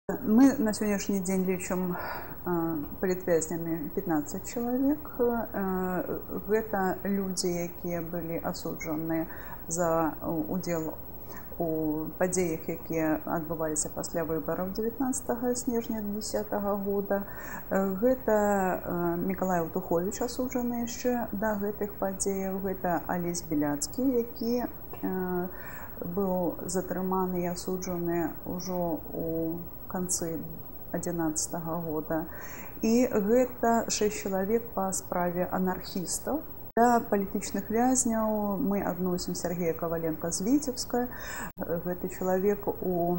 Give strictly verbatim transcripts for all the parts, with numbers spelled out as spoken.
Мы на сённяшні дзень лічым палітвязнямі пятнаццаць чалавек. Гэта людзі, якія былі асуджаныя за удзел у падзеях, якія адбываліся пасля выбараў дзевятнаццатага снежня дзесятага года. Гэта Мікалай Аўтуховіч, асуджаны яшчэ да гэтых падзеяў. Гэта Алесь Беляцкі, які быў затрыманы і асуджаны ўжо ў канцы адзінаццатага года. І гэта шэсць чалавек па справе анархістаў. Да палітычных вязняў мы адносім Сергея Каваленка з Віцебска. Гэты чалавек у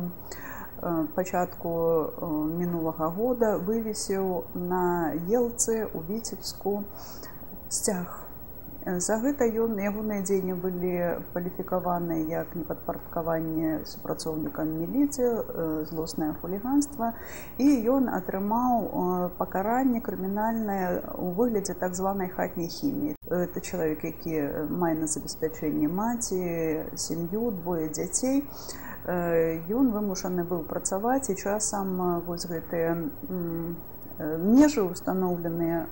пачатку мінулага года вывесіў на Елцы ў Віцебску сцяг. За гэта ён, ягоныя дзеянні былі кваліфікаваны як непадпарадкаванне супрацоўнікам міліцыі, злоснае хуліганства, і ён атрымаў пакаранне крымінальнае ў выглядзе так званай хатняй хіміі. Это чалавек, які мае на забеспячэнне маці, сям'ю, двое дзяцей. Ён вымушаны быў працаваць, і часам вось гэтыя межы, устаноўленыя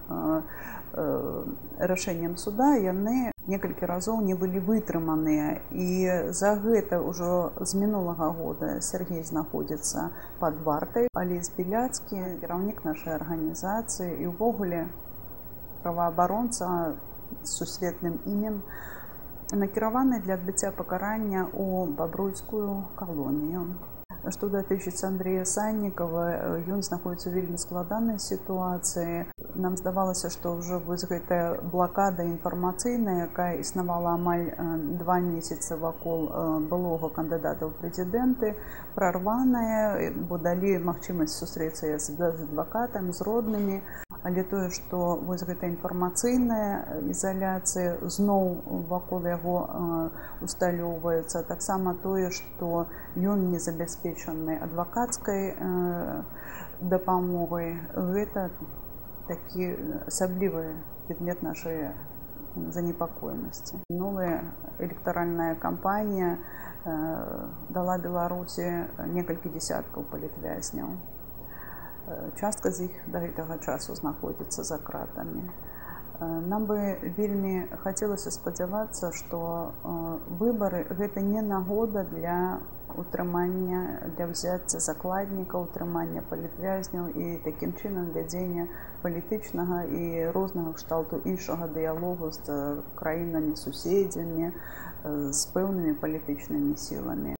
рашэннем суда, яны некалькі разоў не былі вытрыманыя. І за гэта ўжо з мінулага года Сергей знаходзіцца пад вартай. Алесь Беляцкі, кіраўнік нашай арганізацыі і ўвогуле праваабаронца з сусветным імем, накіраваны для адбыцця пакарання ў бабруйскую калонію. Што датычыцца Андрэя Саннікава, ён знаходзіцца ў вельмі складанай сітуацыі. Нам здавалася, што ўжо вось гэтая блакада інфармацыйная, якая існавала амаль два месяцы вакол былога кандыдата ў прэзідэнты, прарваная, бо далі магчымасць сустрэцца з адвакатам, з роднымі. Але тое, што вось гэта інфармацыйная ізаляцыя зноў вакол яго усталёўваецца, таксама тое, што ён не забяспечаны адвакацкай дапамогай, гэта такі асаблівы предмет нашай занепакоенасці. Новая электаральная кампанія дала Беларусі некалькі дзесяткаў палітвязняў. Частка з іх да гэтага часу знаходзіцца за кратамі. Нам бы вельмі хацелася спадзявацца, што выбары гэта не нагода для утрымання, для ўзяцця закладнікаў, утрымання палітвязняў і такім чынам вядзення палітычнага і рознага кшталту іншага дыялогу з краінамі-суседзямі, з пэўнымі палітычнымі сіламі.